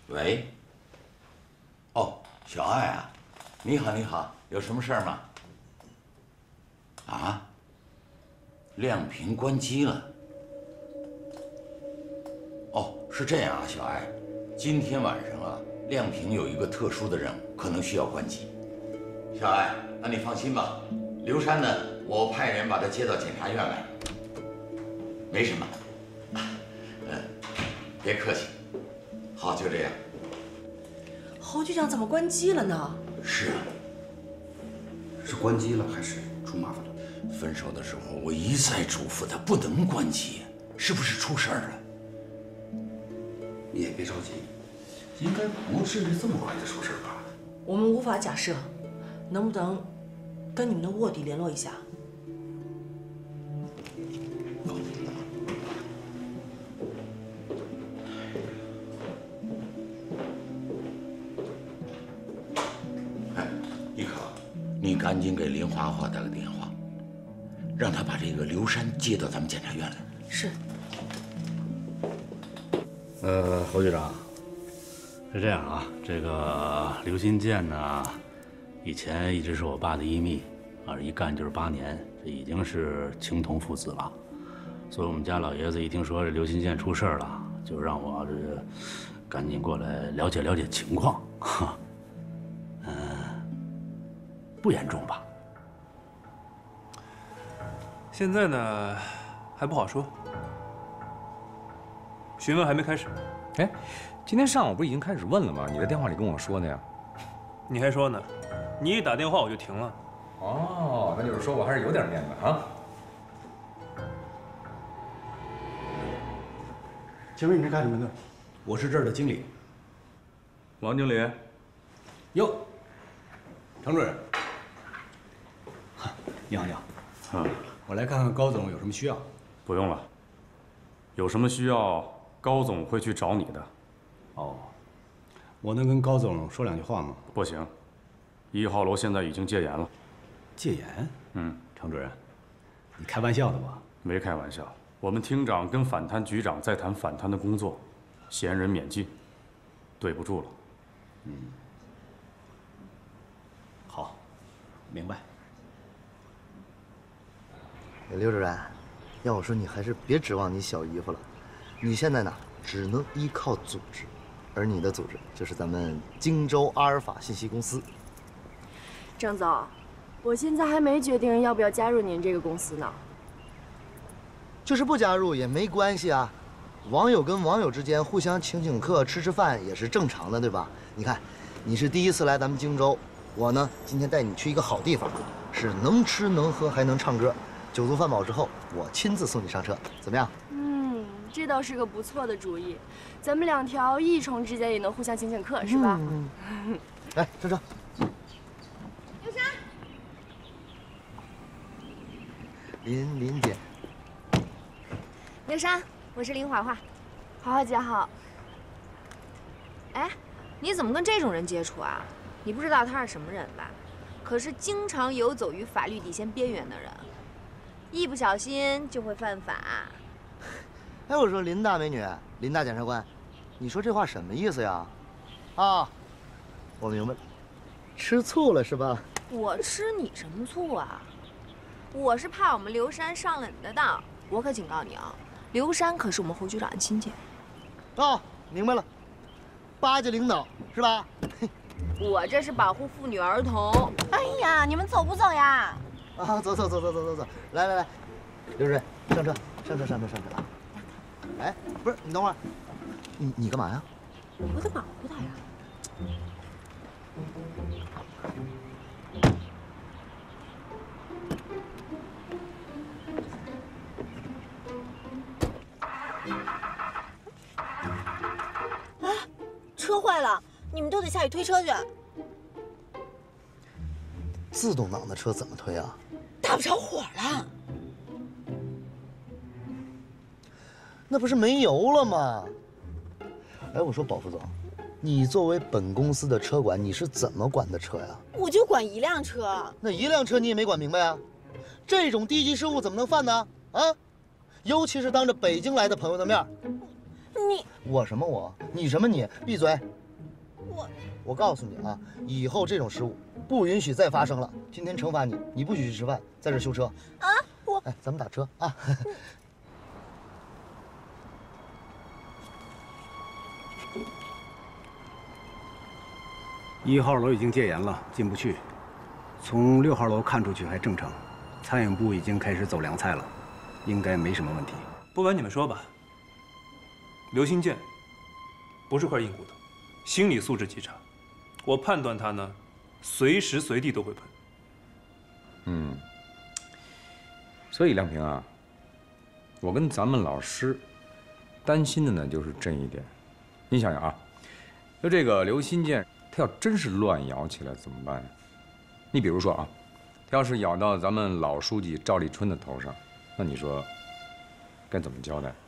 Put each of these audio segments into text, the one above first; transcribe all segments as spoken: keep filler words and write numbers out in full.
喂。哦，小爱啊，你好，你好，有什么事儿吗？啊？亮屏关机了。哦，是这样啊，小爱，今天晚上啊，亮屏有一个特殊的任务，可能需要关机。小爱，那你放心吧，刘山呢，我派人把他接到检察院来。没什么，嗯，别客气。好，就这样。 侯局长怎么关机了呢？ 是啊， 是关机了还是出麻烦了？ 分手的时候我一再嘱咐他不能关机，是不是出事儿了？ 你也别着急，应该不至于这么快就出事吧？ 我们无法假设，能不能跟你们的卧底联络一下？ 哎，你可，你赶紧给林华华打个电话，让他把这个刘山接到咱们检察院来。 是。 呃，侯局长，是这样啊，这个刘新建呢，以前一直是我爸的一秘，啊，一干就是八年，这已经是情同父子了。所以我们家老爷子一听说这刘新建出事了，就让我这个赶紧过来了解了解情况。哈，嗯，不严重吧？ 现在呢，还不好说。询问还没开始。 哎，今天上午不是已经开始问了吗？你在电话里跟我说的呀。 你还说呢？你一打电话我就停了。 哦，那就是说我还是有点面子啊。 请问你是干什么的？我是这儿的经理。 王经理。 哟，程主任。你好，你好。 嗯， 我来看看高总有什么需要。 不用了，有什么需要，高总会去找你的。 哦，我能跟高总说两句话吗？ 不行，一号楼现在已经戒严了。 戒严？ 嗯， 程主任，你开玩笑的吧？ 没开玩笑，我们厅长跟反贪局长在谈反贪的工作，嫌人免进，对不住了。 嗯，好，明白。 刘主任，要我说你还是别指望你小姨夫了，你现在呢只能依靠组织，而你的组织就是咱们荆州阿尔法信息公司。 郑总，我现在还没决定要不要加入您这个公司呢。 就是不加入也没关系啊，网友跟网友之间互相请请客、吃吃饭也是正常的，对吧？你看，你是第一次来咱们荆州，我呢今天带你去一个好地方，是能吃能喝还能唱歌。酒足饭饱之后，我亲自送你上车，怎么样？ 嗯，这倒是个不错的主意。咱们两条异虫之间也能互相请请客，是吧？ 嗯嗯、来，上车。 刘山， 林林姐。 刘山，我是林华华。 华华姐好。 哎，你怎么跟这种人接触啊？你不知道他是什么人吧？可是经常游走于法律底线边缘的人。一不小心就会犯法。 哎，我说林大美女，林大检察官，你说这话什么意思呀？啊，我明白了，吃醋了是吧？ 我吃你什么醋啊？我是怕我们刘山上了你的当。我可警告你啊，刘山可是我们侯局长的亲戚。 哦，明白了，巴结领导是吧？ 我这是保护妇女儿童。 哎呀，你们走不走呀？ 啊，走走走走走走走，来来来，刘主任上车，上车上车上车啊！哎，不是你等会儿，你你干嘛呀？ 我得保护他呀。 哎，车坏了，你们都得下去推车去。 自动挡的车怎么推啊？ 打不着火了。 那不是没油了吗？哎，我说保副总，你作为本公司的车管，你是怎么管的车呀？ 我就管一辆车。 那一辆车你也没管明白啊？这种低级失误怎么能犯呢？啊？尤其是当着北京来的朋友的面。 你我什么我？你什么你？闭嘴！ 我我告诉你啊，以后这种失误不允许再发生了。今天惩罚你，你不许去吃饭，在这修车。 啊，我哎，咱们打车啊。 一号楼已经戒严了，进不去。从六号楼看出去还正常，餐饮部已经开始走凉菜了，应该没什么问题。 不瞒你们说吧，刘新建不是块硬骨头，心理素质极差。我判断他呢，随时随地都会喷。 嗯，所以亮平啊，我跟咱们老师担心的呢就是这一点。你想想啊，就这个刘新建，他要真是乱咬起来怎么办？你比如说啊，他要是咬到咱们老书记赵立春的头上，那你说该怎么交代？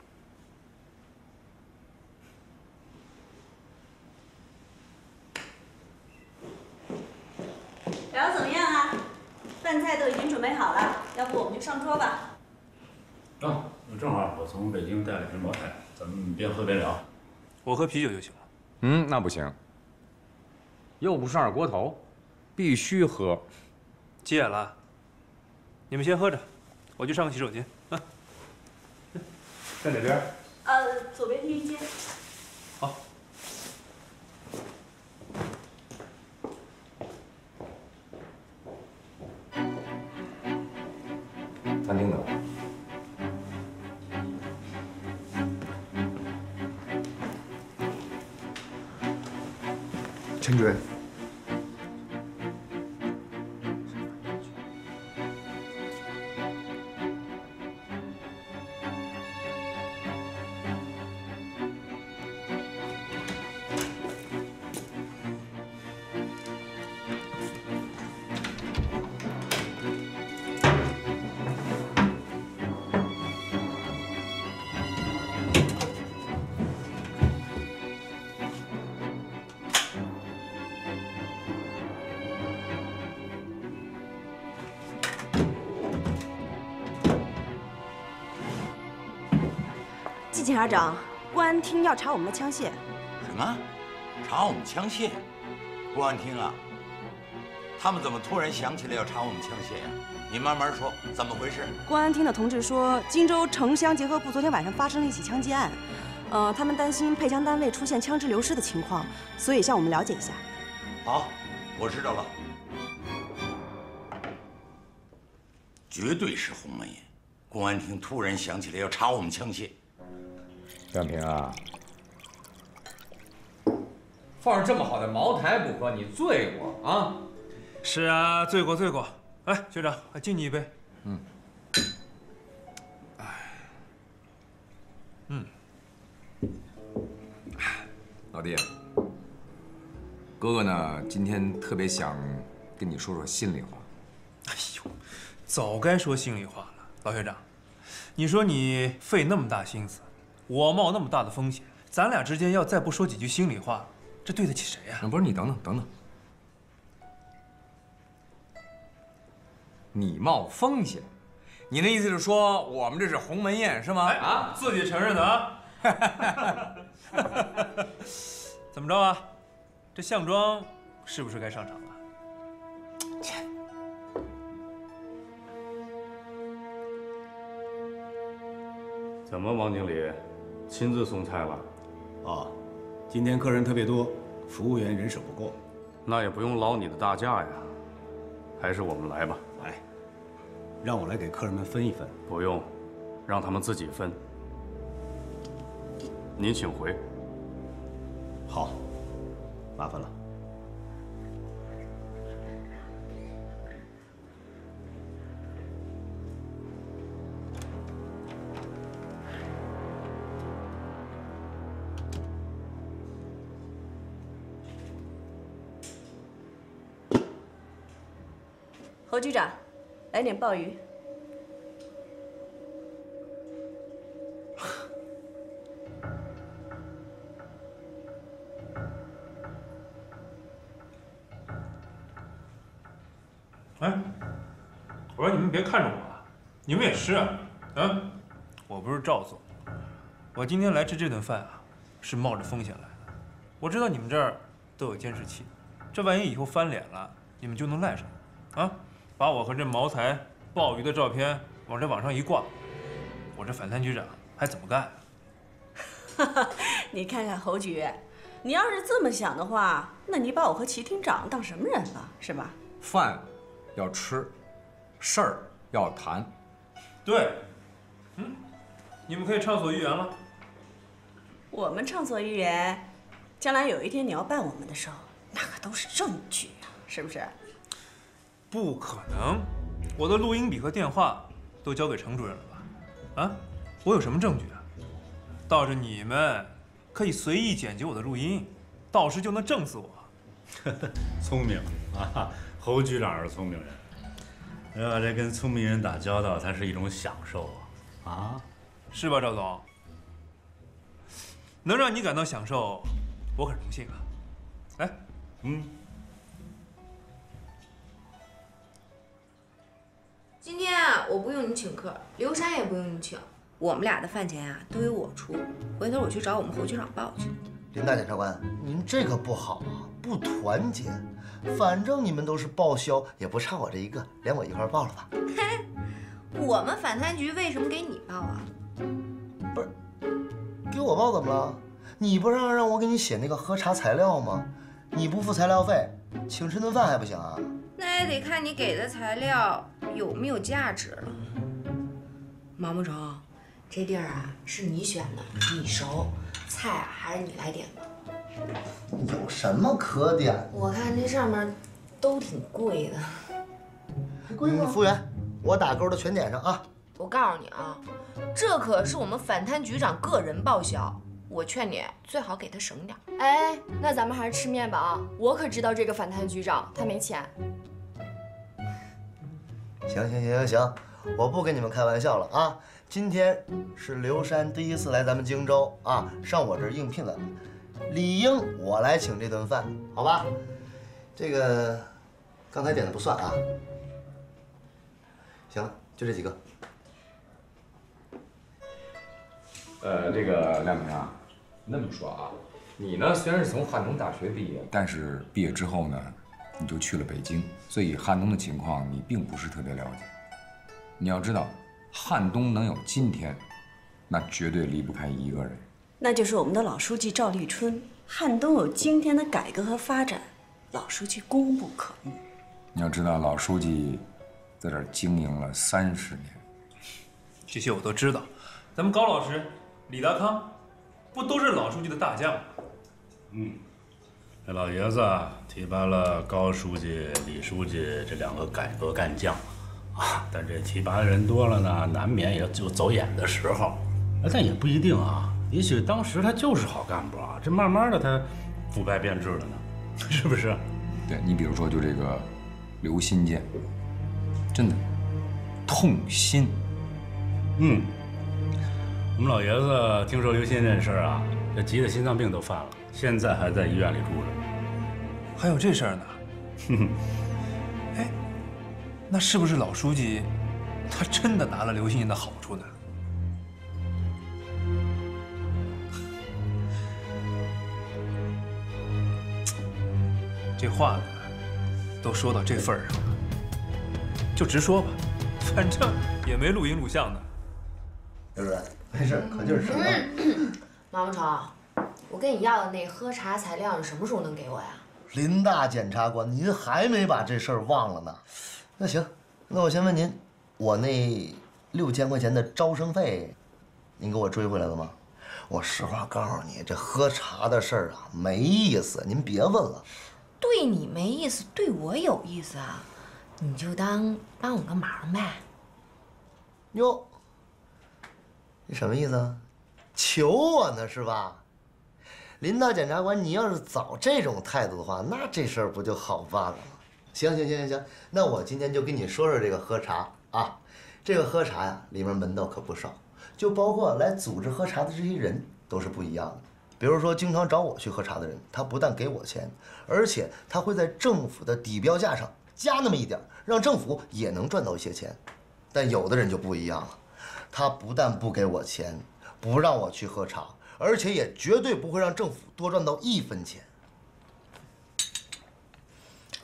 聊得怎么样啊？饭菜都已经准备好了，要不我们就上桌吧。 啊，正好我从北京带了瓶茅台，咱们边喝边聊。 我喝啤酒就行了。 嗯，那不行，又不是二锅头，必须喝。 戒了，你们先喝着，我去上个洗手间啊。在哪边？ 呃，左边淋浴间。 好。 餐厅呢？ 陈主任。 季检察长，公安厅要查我们的枪械。 什么？查我们枪械？公安厅啊？他们怎么突然想起来要查我们枪械呀？你慢慢说，怎么回事？ 公安厅的同志说，荆州城乡结合部昨天晚上发生了一起枪击案，呃，他们担心配枪单位出现枪支流失的情况，所以向我们了解一下。 好，我知道了，绝对是鸿门宴。公安厅突然想起来要查我们枪械。 亮平啊，放着这么好的茅台不喝，你醉过啊？ 是啊，醉过醉过。来，学长，敬你一杯。 嗯。 哎。嗯。 老弟，哥哥呢，今天特别想跟你说说心里话。 哎呦，早该说心里话了，老学长。你说你费那么大心思，我冒那么大的风险，咱俩之间要再不说几句心里话，这对得起谁呀？ 不是你等等等等，你冒风险，你的意思是说我们这是鸿门宴是吗？ 哎、啊，自己承认的啊。怎么着啊？这项庄是不是该上场了？ 切。 怎么，王经理，亲自送菜了？ 哦，今天客人特别多，服务员人手不够。 那也不用劳你的大驾呀，还是我们来吧。 来，让我来给客人们分一分。 不用，让他们自己分。您请回。 好，麻烦了。 侯局长，来点鲍鱼。 哎，我说你们别看着我了，你们也吃啊！啊，我不是赵总，我今天来吃这顿饭啊，是冒着风险来的。我知道你们这儿都有监视器，这万一以后翻脸了，你们就能赖上，啊，把我和这茅台、鲍鱼的照片往这网上一挂，我这反贪局长还怎么干？ 你看看侯局，你要是这么想的话，那你把我和齐厅长当什么人了，是吧？ 饭要吃，事儿要谈。 对，嗯，你们可以畅所欲言了。 我们畅所欲言，将来有一天你要办我们的时候，那可都是证据啊，是不是？ 不可能，我的录音笔和电话都交给程主任了吧？啊，我有什么证据啊？倒是你们可以随意剪辑我的录音，到时就能证死我。 聪明啊，侯局长是聪明人。呃，这跟聪明人打交道，它是一种享受啊，啊， 是吧，赵总？能让你感到享受，我很荣幸啊。来， 嗯。 今天啊，我不用你请客，刘山也不用你请，我们俩的饭钱啊都由我出。回头我去找我们侯局长报去。 林大检察官，您这个不好啊，不团结。反正你们都是报销，也不差我这一个，连我一块报了吧。 嘿，我们反贪局为什么给你报啊？ 不是，给我报怎么了？你不让让我给你写那个喝茶材料吗？你不付材料费，请吃顿饭还不行啊？ 那也得看你给的材料有没有价值了。毛毛虫，这地儿啊是你选的，你熟，菜啊还是你来点吧。 有什么可点的？ 我看这上面都挺贵的。 嗯，服务员，我打勾的全点上啊！ 我告诉你啊，这可是我们反贪局长个人报销，我劝你最好给他省点。 哎，那咱们还是吃面吧啊！我可知道这个反贪局长他没钱。 行行行行行，我不跟你们开玩笑了啊！今天是刘山第一次来咱们荆州啊，上我这儿应聘来了，理应我来请这顿饭，好吧？这个刚才点的不算啊。行了，就这几个。 呃，这个亮明啊，那么说啊，你呢虽然是从汉东大学毕业，但是毕业之后呢，你就去了北京，所以汉东的情况你并不是特别了解。你要知道，汉东能有今天，那绝对离不开一个人， 那就是我们的老书记赵立春。汉东有今天的改革和发展，老书记功不可没。 你要知道，老书记在这儿经营了三十年， 这些我都知道。咱们高老师、李达康，不都是老书记的大将吗？ 嗯，这老爷子提拔了高书记、李书记这两个改革干将，啊，但这提拔的人多了呢，难免也就走眼的时候。但也不一定啊，也许当时他就是好干部啊，这慢慢的他腐败变质了呢，是不是？ 对你比如说，就这个刘新建，真的痛心。 嗯，我们老爷子听说刘新建这事儿啊，这急得心脏病都犯了，现在还在医院里住着。 还有这事儿呢？哼哼。哎，那是不是老书记他真的拿了刘新建的好处呢？这话呢，都说到这份儿上了，就直说吧，反正也没录音录像的。 刘主任，没事，可劲儿吃啊。 毛毛虫，我跟你要的那喝茶材料，你什么时候能给我呀？ 林大检察官，您还没把这事儿忘了呢。那行，那我先问您，我那六千块钱的招生费，您给我追回来了吗？我实话告诉你，这喝茶的事儿啊，没意思，您别问了。 对你没意思，对我有意思啊，你就当帮我个忙呗。 哟，你什么意思啊？求我呢是吧？林大检察官，你要是早这种态度的话，那这事儿不就好办了吗？行行行行行，那我今天就跟你说说这个喝茶啊。这个喝茶呀，里面门道可不少，就包括来组织喝茶的这些人都是不一样的。比如说，经常找我去喝茶的人，他不但给我钱，而且他会在政府的底标价上加那么一点，让政府也能赚到一些钱。但有的人就不一样了，他不但不给我钱，不让我去喝茶，而且也绝对不会让政府多赚到一分钱。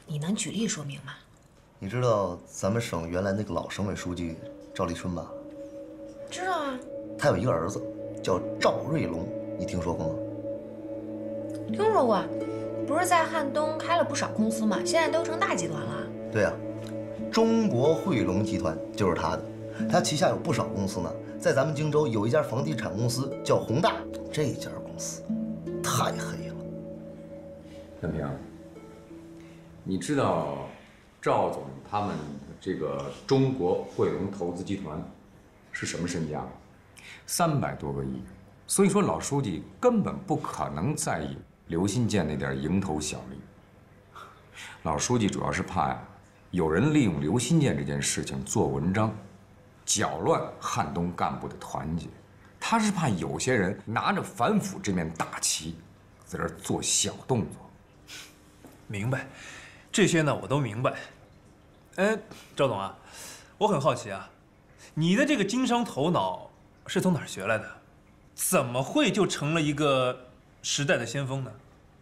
你能举例说明吗？ 你知道咱们省原来那个老省委书记赵立春吧？ 知道啊。 他有一个儿子叫赵瑞龙，你听说过吗？ 听说过，不是在汉东开了不少公司吗？现在都成大集团了。 对呀、啊，中国汇龙集团就是他的，他旗下有不少公司呢。在咱们荆州有一家房地产公司叫宏大，这家公司太黑了。 任平，你知道赵总他们这个中国汇龙投资集团是什么身价吗？三百多个亿。所以说老书记根本不可能在意刘新建那点蝇头小利。老书记主要是怕呀，有人利用刘新建这件事情做文章，搅乱汉东干部的团结。他是怕有些人拿着反腐这面大旗，在这儿做小动作。 明白，这些呢我都明白。哎，赵总啊，我很好奇啊，你的这个经商头脑是从哪儿学来的？怎么会就成了一个时代的先锋呢？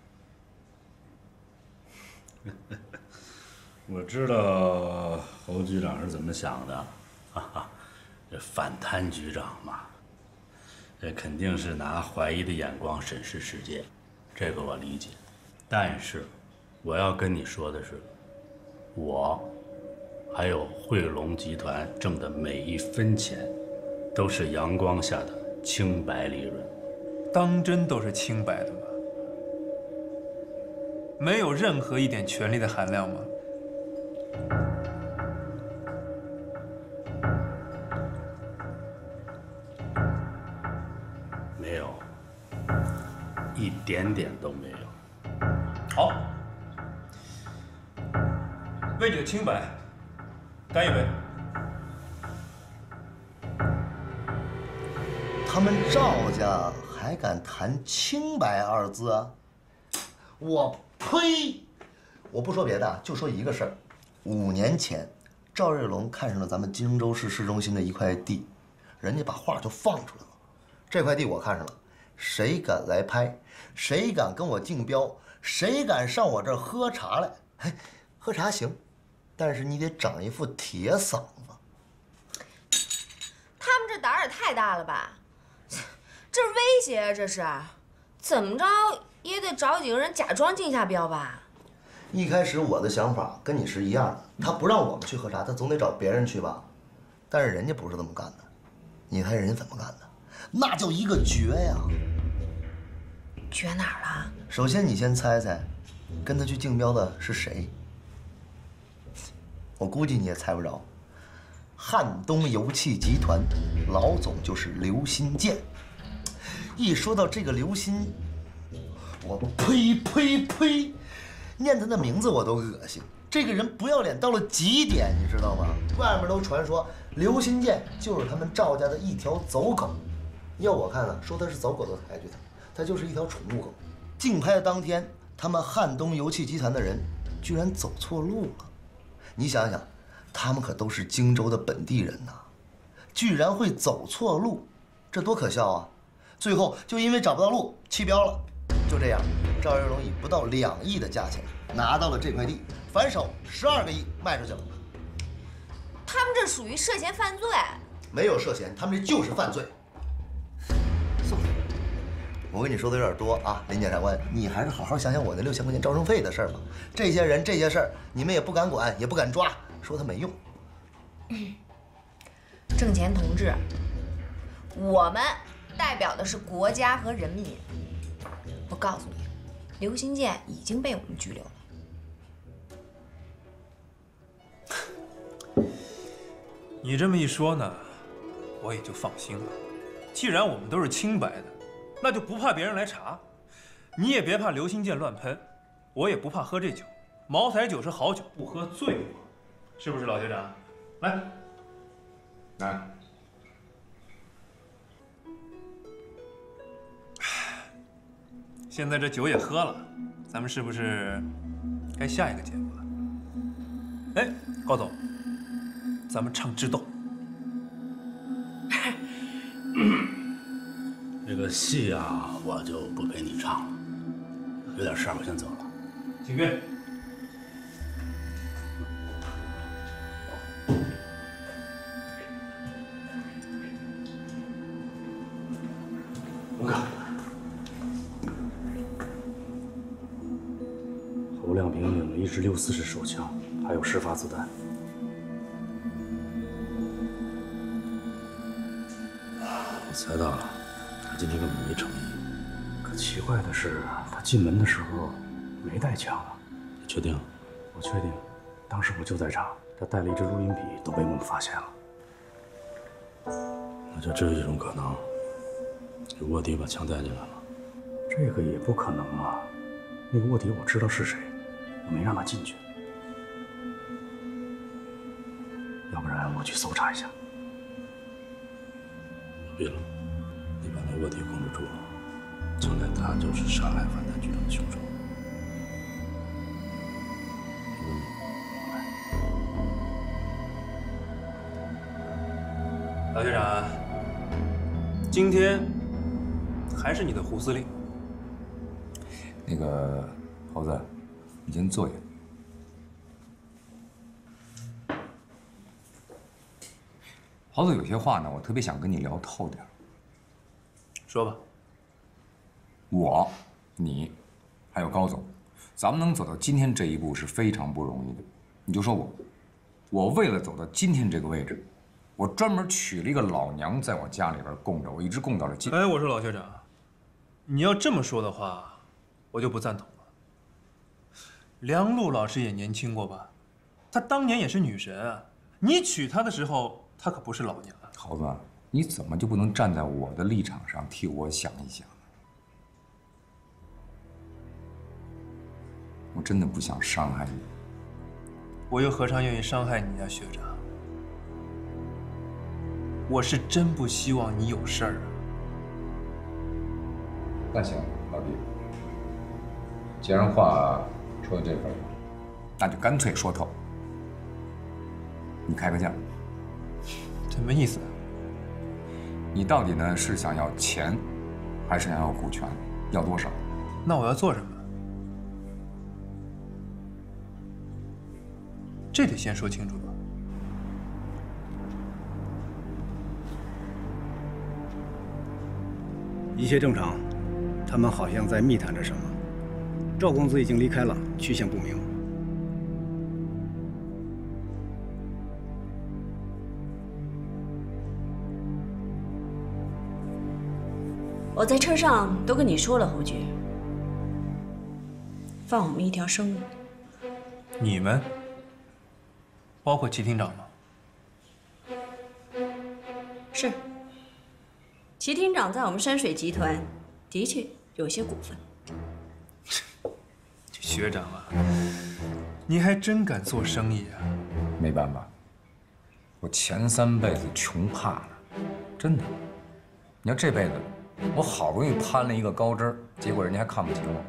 我知道侯局长是怎么想的，哈哈，这反贪局长嘛，这肯定是拿怀疑的眼光审视世界，这个我理解。但是，我要跟你说的是，我还有汇龙集团挣的每一分钱，都是阳光下的清白利润。 当真都是清白的吗？没有任何一点权利的含量吗？ 没有，一点点都没有。 好，为你的清白，干一杯。 他们赵家还敢谈清白二字啊？我呸！我不说别的，就说一个事儿。五年前，赵瑞龙看上了咱们荆州市市中心的一块地，人家把画就放出来了。这块地我看上了，谁敢来拍，谁敢跟我竞标，谁敢上我这儿喝茶来，哎，喝茶行，但是你得长一副铁嗓子。 他们这胆儿也太大了吧！这是威胁啊！这是，怎么着也得找几个人假装竞下标吧？ 一开始我的想法跟你是一样的，他不让我们去喝茶，他总得找别人去吧。但是人家不是这么干的，你猜人家怎么干的？那叫一个绝呀！ 绝哪儿了？ 首先你先猜猜，跟他去竞标的是谁？我估计你也猜不着。汉东油气集团老总就是刘新建。一说到这个刘新，我呸呸呸！念他的名字我都恶心。这个人不要脸到了极点，你知道吗？外面都传说刘新建就是他们赵家的一条走狗。要我看呢，说他是走狗都抬举他，他就是一条宠物狗。竞拍的当天，他们汉东油气集团的人居然走错路了。你想想，他们可都是荆州的本地人呐，居然会走错路，这多可笑啊！最后就因为找不到路弃标了。就这样，赵瑞龙以不到两亿的价钱拿到了这块地，反手十二个亿卖出去了。 他们这属于涉嫌犯罪。 没有涉嫌，他们这就是犯罪。宋，我跟你说的有点多啊，林检察官，你还是好好想想我那六千块钱招生费的事儿吧。这些人这些事儿，你们也不敢管，也不敢抓，说他没用。 郑乾同志，我们代表的是国家和人民。我告诉你，刘新建已经被我们拘留了。 你这么一说呢，我也就放心了。既然我们都是清白的，那就不怕别人来查。你也别怕刘新建乱喷，我也不怕喝这酒。茅台酒是好酒，不喝醉我，是不是老学长？来， 来。 现在这酒也喝了，咱们是不是该下一个节目了？哎，高总，咱们唱《智斗》。 这个戏啊，我就不陪你唱了，有点事儿，我先走了。 请便。 龙哥，侯亮平领了一支六四式手枪，还有十发子弹。我猜到了，他今天根本没诚意。可奇怪的是，他进门的时候没带枪啊。你确定？我确定，当时我就在场。他带了一支录音笔，都被我们发现了。那就只有一种可能。 有卧底把枪带进来了，这个也不可能啊！那个卧底我知道是谁，我没让他进去。要不然我去搜查一下。不必了，你把那卧底控制住了，将来他就是杀害反贪局长的凶手。 老学长，今天。 还是你的胡司令。 那个猴子，你先坐下。猴子，有些话呢，我特别想跟你聊透点。 说吧。 我、你，还有高总，咱们能走到今天这一步是非常不容易的。你就说我，我为了走到今天这个位置，我专门娶了一个老娘在我家里边供着，我一直供到了今。 哎，我说老学长。 你要这么说的话，我就不赞同了。梁璐老师也年轻过吧？她当年也是女神啊！你娶她的时候，她可不是老娘啊。 猴子，你怎么就不能站在我的立场上替我想一想呢？我真的不想伤害你。 我又何尝愿意伤害你呀，学长？我是真不希望你有事儿啊。 那行，老弟，既然话说到这份上，那就干脆说透。你开个价， 什么意思？ 你到底呢是想要钱，还是想要股权？要多少？ 那我要做什么？这得先说清楚吧。 一切正常。 他们好像在密谈着什么。赵公子已经离开了，去向不明。 我在车上都跟你说了，侯局，放我们一条生路。 你们，包括齐厅长吗？ 是。齐厅长在我们山水集团的确。 有些股份， 学长啊，你还真敢做生意啊！ 没办法，我前三辈子穷怕了，真的。你要这辈子，我好不容易攀了一个高枝儿，结果人家还看不起我。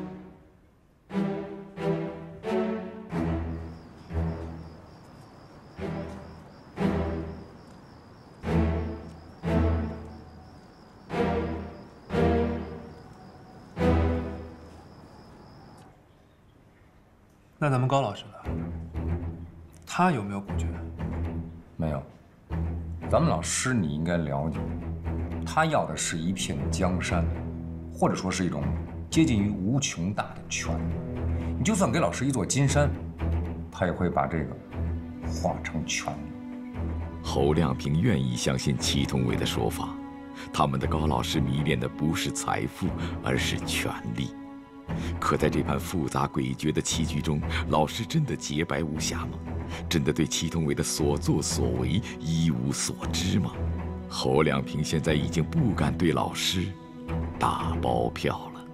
那咱们高老师呢？他有没有股权？ 没有。咱们老师你应该了解，他要的是一片江山，或者说是一种接近于无穷大的权。你就算给老师一座金山，他也会把这个化成权力。 侯亮平愿意相信祁同伟的说法，他们的高老师迷恋的不是财富，而是权力。 可在这盘复杂诡谲的棋局中，老师真的洁白无瑕吗？真的对祁同伟的所作所为一无所知吗？侯亮平现在已经不敢对老师打包票了。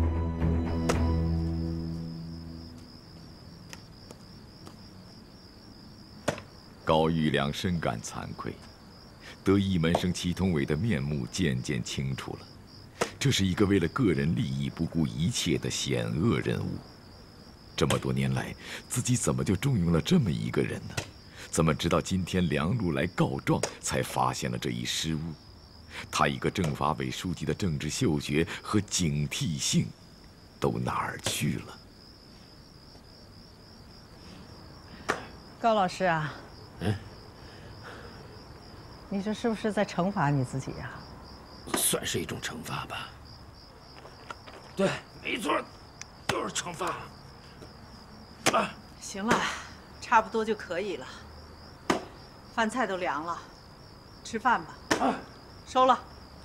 高玉良深感惭愧，得意门生祁同伟的面目渐渐清楚了。 这是一个为了个人利益不顾一切的险恶人物。这么多年来，自己怎么就重用了这么一个人呢？怎么直到今天梁璐来告状，才发现了这一失误？他一个政法委书记的政治嗅觉和警惕性，都哪儿去了？ 高老师啊， 嗯， 你这是不是在惩罚你自己呀？ 算是一种惩罚吧。 对，没错，就是惩罚。啊， 行了，差不多就可以了。饭菜都凉了，吃饭吧。啊，收了。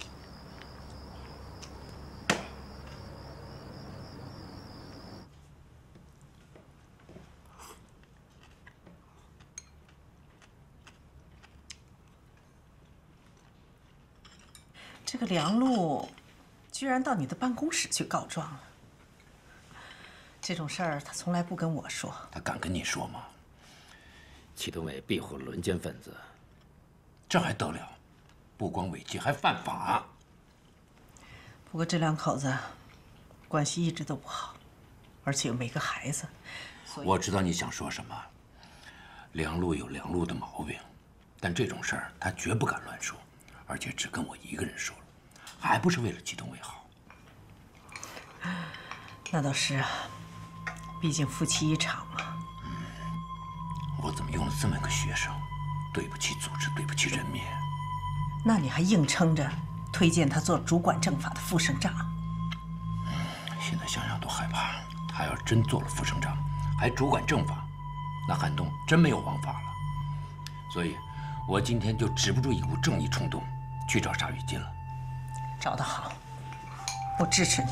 这个梁璐，居然到你的办公室去告状了。这种事儿他从来不跟我说。 他敢跟你说吗？祁同伟庇护了轮奸分子，这还得了？不光违纪，还犯法。 不过这两口子关系一直都不好，而且又没个孩子。 我知道你想说什么。梁璐有梁璐的毛病，但这种事儿他绝不敢乱说，而且只跟我一个人说了。 还不是为了祁同伟好？ 那倒是啊，毕竟夫妻一场嘛。 嗯，我怎么用了这么个学生？对不起组织，对不起人民。 那你还硬撑着推荐他做主管政法的副省长？ 嗯，现在想想都害怕。他要是真做了副省长，还主管政法，那韩东真没有王法了。所以，我今天就止不住一股正义冲动，去找沙玉金了。 找得好，我支持你。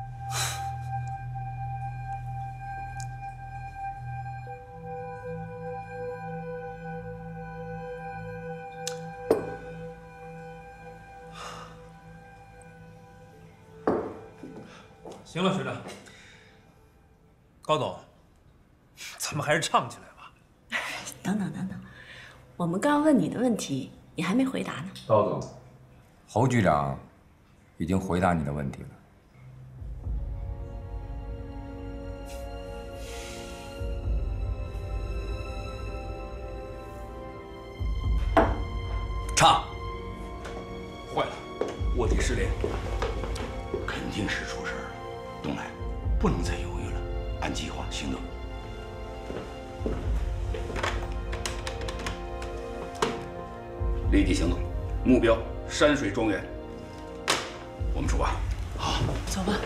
行了，学长，高总，咱们还是唱起来吧。 等等等等，我们刚问你的问题，你还没回答呢。 高总，侯局长。 已经回答你的问题了。 唱。 坏了，卧底失联， 肯定是出事儿了。东来，不能再犹豫了，按计划行动。 立即行动，目标山水庄园。 我们出发， 好， 走吧。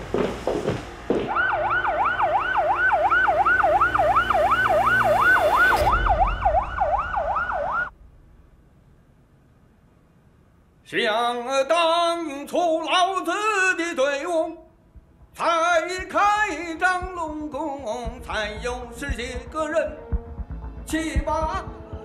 想当初老子的队伍，才开张龙宫，才有十几个人，七八。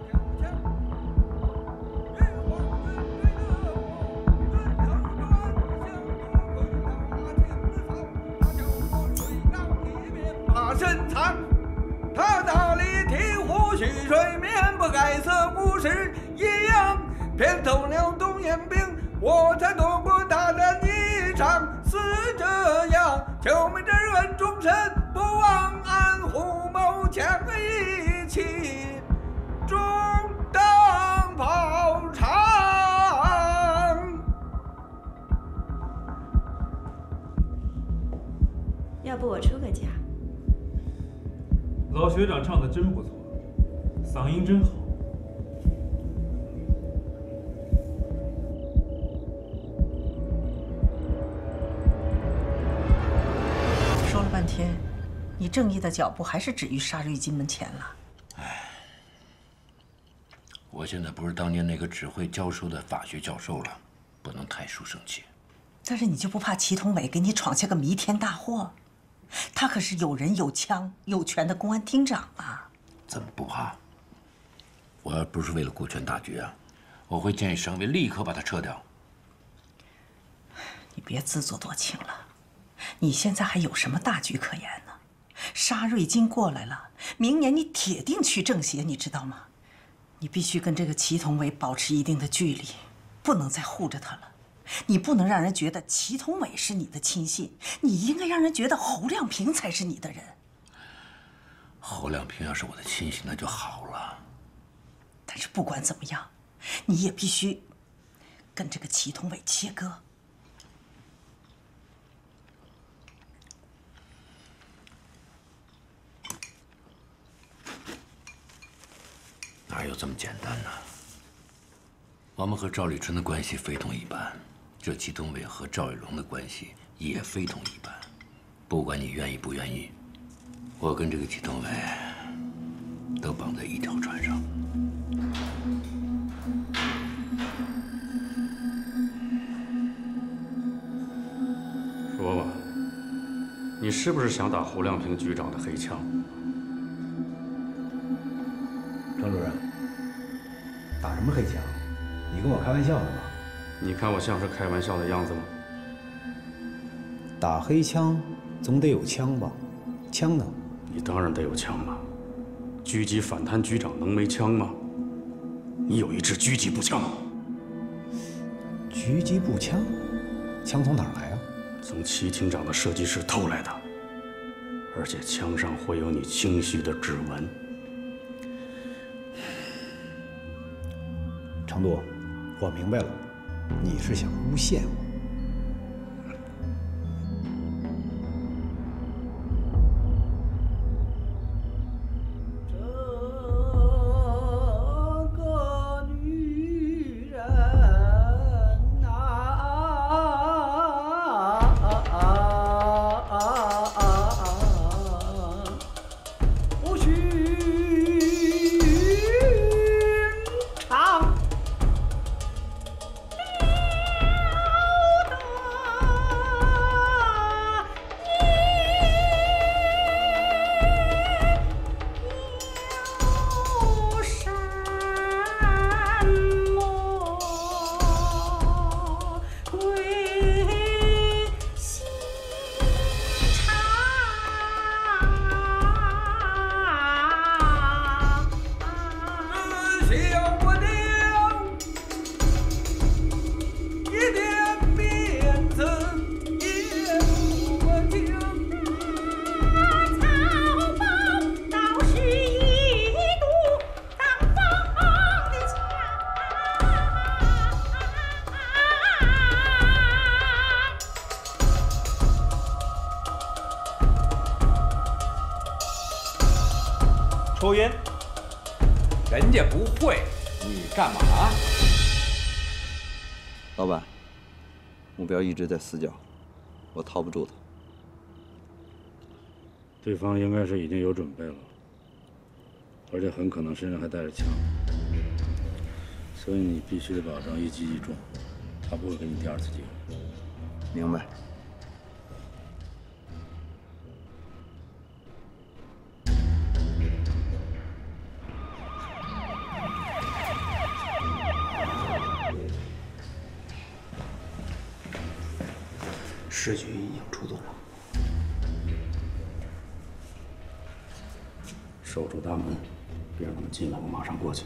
深藏，他大力提壶蓄水面，不改色无视一样，骗走了东延兵，我才躲过大战一场。是这样，救命之恩终身不忘，安虎谋强一起中当炮场。 要不我出个价？ 老学长唱的真不错，嗓音真好。 说了半天，你正义的脚步还是止于沙瑞金门前了。 唉，我现在不是当年那个只会教书的法学教授了，不能太书生气。 但是你就不怕祁同伟给你闯下个弥天大祸？ 他可是有人有枪有权的公安厅长啊！ 怎么不怕？我要不是为了顾全大局啊，我会建议省委立刻把他撤掉。 你别自作多情了，你现在还有什么大局可言呢？沙瑞金过来了，明年你铁定去政协，你知道吗？你必须跟这个祁同伟保持一定的距离，不能再护着他了。 你不能让人觉得祁同伟是你的亲信，你应该让人觉得侯亮平才是你的人。 侯亮平要是我的亲信，那就好了。 但是不管怎么样，你也必须跟这个祁同伟切割。 哪有这么简单呢？我们和赵立春的关系非同一般， 这祁同伟和赵伟龙的关系也非同一般。不管你愿意不愿意，我跟这个祁同伟都绑在一条船上。 说吧，你是不是想打胡亮平局长的黑枪？ 张主任，打什么黑枪？你跟我开玩笑呢吧？ 你看我像是开玩笑的样子吗？ 打黑枪总得有枪吧？枪呢？ 你当然得有枪了。狙击反贪局长能没枪吗？你有一支狙击步枪。 狙击步枪？枪从哪儿来啊？ 从齐厅长的设计室偷来的，而且枪上会有你清晰的指纹。 程度，我明白了，你是想诬陷我。 抽烟， 人家不会，你干嘛？ 老板，目标一直在死角，我套不住他。 对方应该是已经有准备了，而且很可能身上还带着枪，所以你必须得保证一击即中，他不会给你第二次机会。 明白。 市局已经出动了， 守住大门，别让他们进来，我马上过去。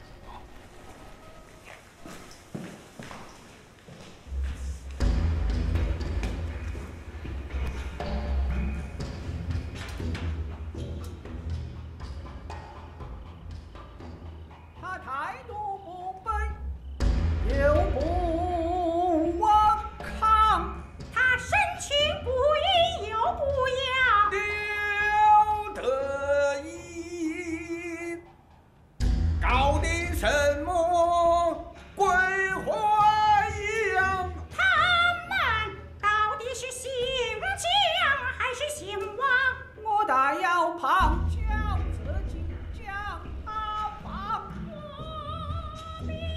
他态度不卑，又不顽抗。 神情不一又不扬，刘德一搞的什么鬼花样？ 他们到底是姓姜还是姓王？ 我大要旁敲侧击将他放我的。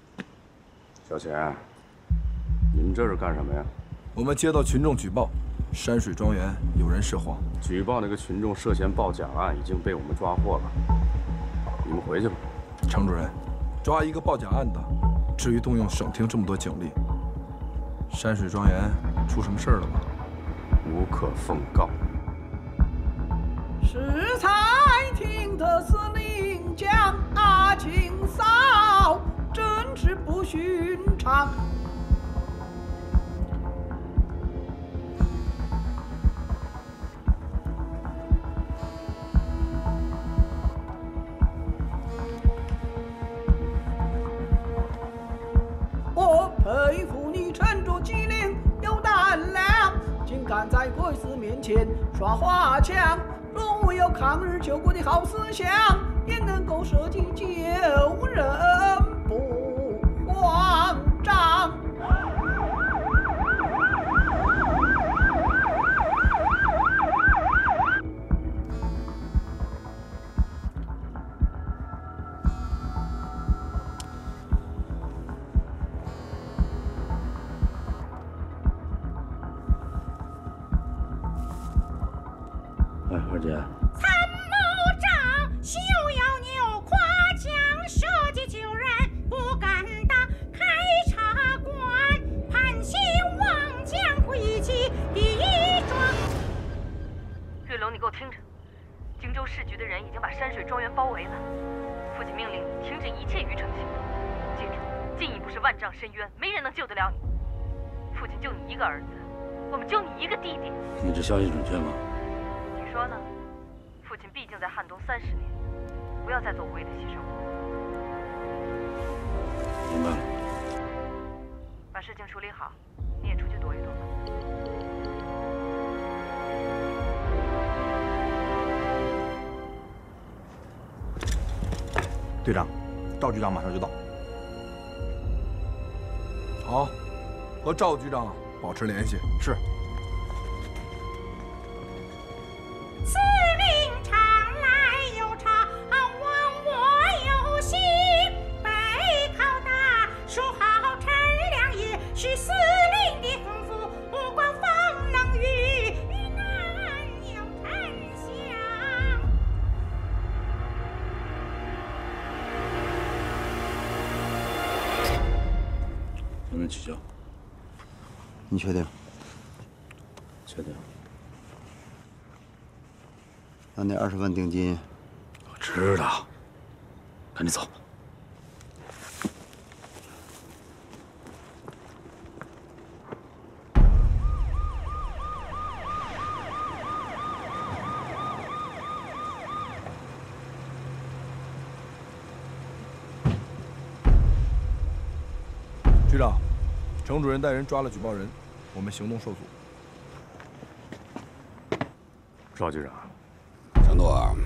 小钱，你们这是干什么呀？ 我们接到群众举报， 山水庄园有人涉荒， 举报那个群众涉嫌报假案已经被我们抓获了，你们回去吧。 程主任，抓一个报假案的，至于动用省厅这么多警力，山水庄园出什么事儿了吗？ 无可奉告。 是才听得司令讲阿青嫂，真是不寻常。我佩服你沉着机灵，有胆量，竟敢在鬼子面前耍花枪。若无有抗日救国的好思想，也能够设计救人不慌张。 哎，二姐。 参谋长休要扭夸奖，设计救人不敢当。开察官判刑望将会起第一桩。 瑞龙，你给我听着，荆州市局的人已经把山水庄园包围了。父亲命令你停止一切愚蠢行为，记住，进一步是万丈深渊，没人能救得了你。父亲就你一个儿子，我们就你一个弟弟。 你这消息准确吗？ 你说呢？父亲毕竟在汉东三十年，不要再做无谓的牺牲了。 明白了。 把事情处理好，你也出去躲一躲吧。 队长，赵局长马上就到。好，和赵局长保持联系。是。 司令常来有常，忘我有心。背靠大树好乘凉，也是司令的吩咐。不管风冷雨雨，难有沉香。 能不能取消？ 你确定？ 确定。 那那二十万定金， 我知道，赶紧走。 局长，程主任带人抓了举报人，我们行动受阻。 赵局长。 程度啊，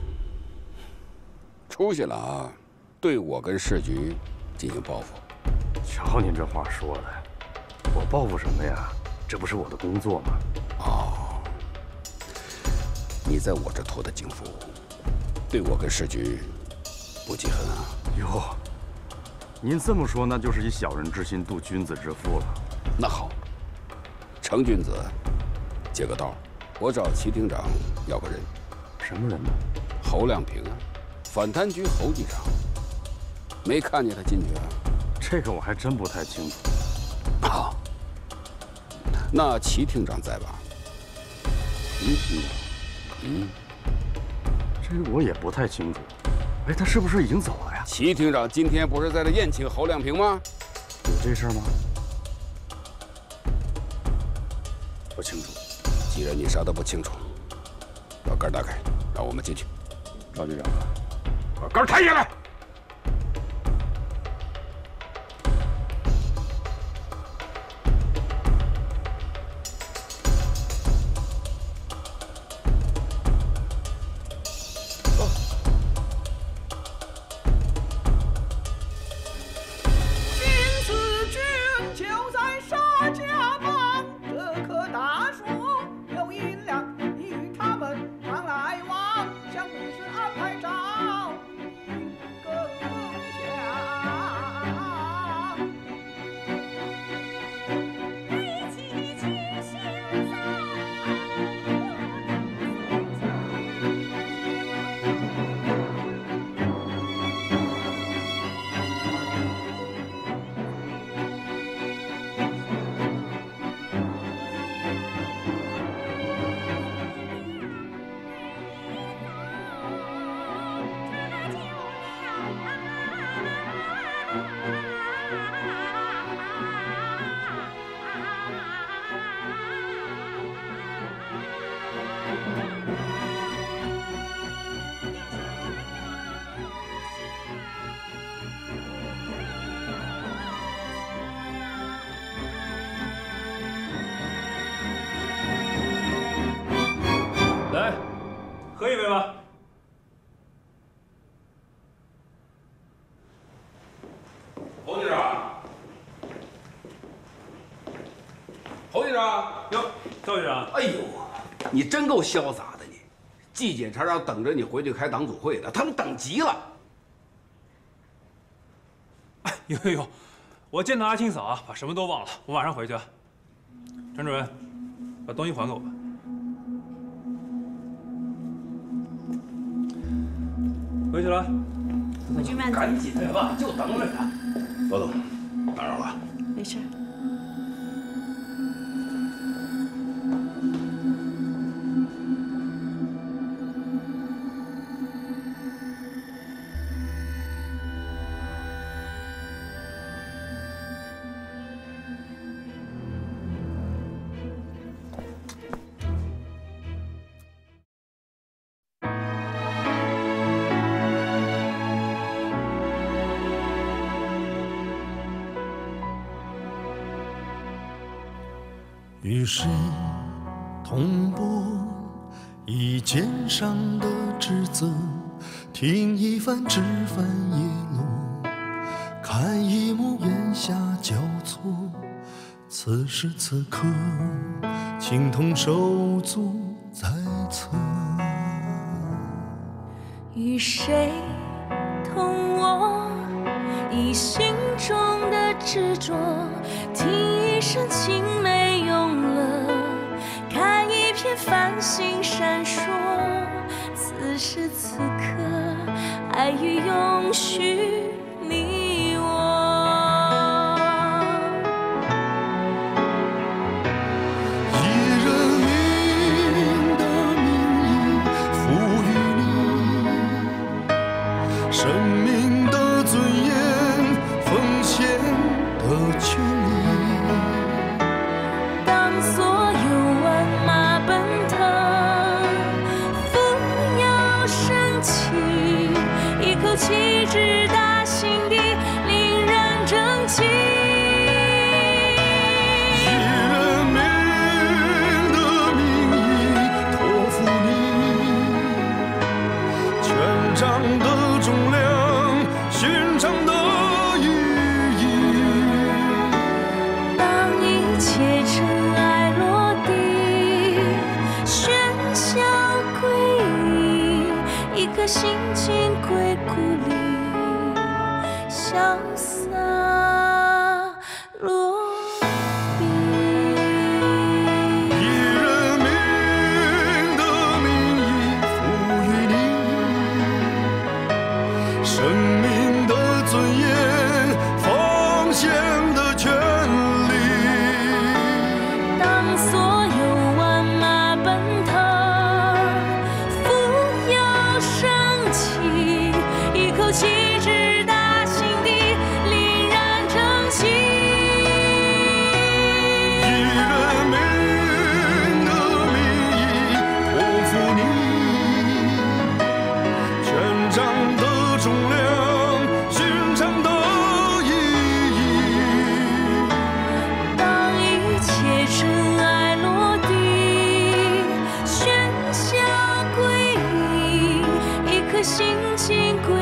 出息了啊！对我跟市局进行报复。 瞧您这话说的，我报复什么呀？这不是我的工作吗？ 哦，你在我这托的警服，对我跟市局不记恨啊？ 哟，您这么说，那就是以小人之心度君子之腹了。 那好，程君子，借个道，我找齐厅长要个人。 什么人呢？ 侯亮平啊，反贪局侯局长。没看见他进去啊？ 这个我还真不太清楚。 好，那齐厅长在吧？ 嗯嗯嗯，这个我也不太清楚。哎，他是不是已经走了呀？ 齐厅长今天不是在这宴请侯亮平吗？ 有这事儿吗？ 不清楚。既然你啥都不清楚，把杆打开，让我们进去。 赵局长， 把杆抬下来。 喝一杯吧。 侯局长，侯局长， 哟，赵局长， 哎呦，你真够潇洒的你！季检察长等着你回去开党组会呢，他们等急了。 哎呦呦呦，我见到阿青嫂啊，把什么都忘了，我马上回去啊。陈主任，把东西还给我吧。回去了。 回去慢走。 赶紧的吧，就等着呢。罗总，打扰了。 没事。 与谁同步一肩上的职责，听一番枝繁叶落，看一幕檐下交错。此时此刻，情同手足在侧。 与谁同我以心中的执着，听一声青梅永了，看一片繁星闪烁。此时此刻，爱与永续，你我。 以人民的名义赋予你生命的尊严，奉献的权利。 当所有万马奔腾，扶摇升起，一口气直达心底，令人争气。 以人民的名义托付你权杖的重量，勋章的意义。 当一切尘埃落地，喧嚣归隐，一颗心情归故里，潇洒落笔。 以人民的名义赋予你生命的尊严，奉献的权利。 当所有万马奔腾，扶摇升起，一口气直达心底，令人争气。 以人民的名义托付你权杖的重量，勋章的意义。 当一切尘埃落地，喧嚣归隐，一颗心情归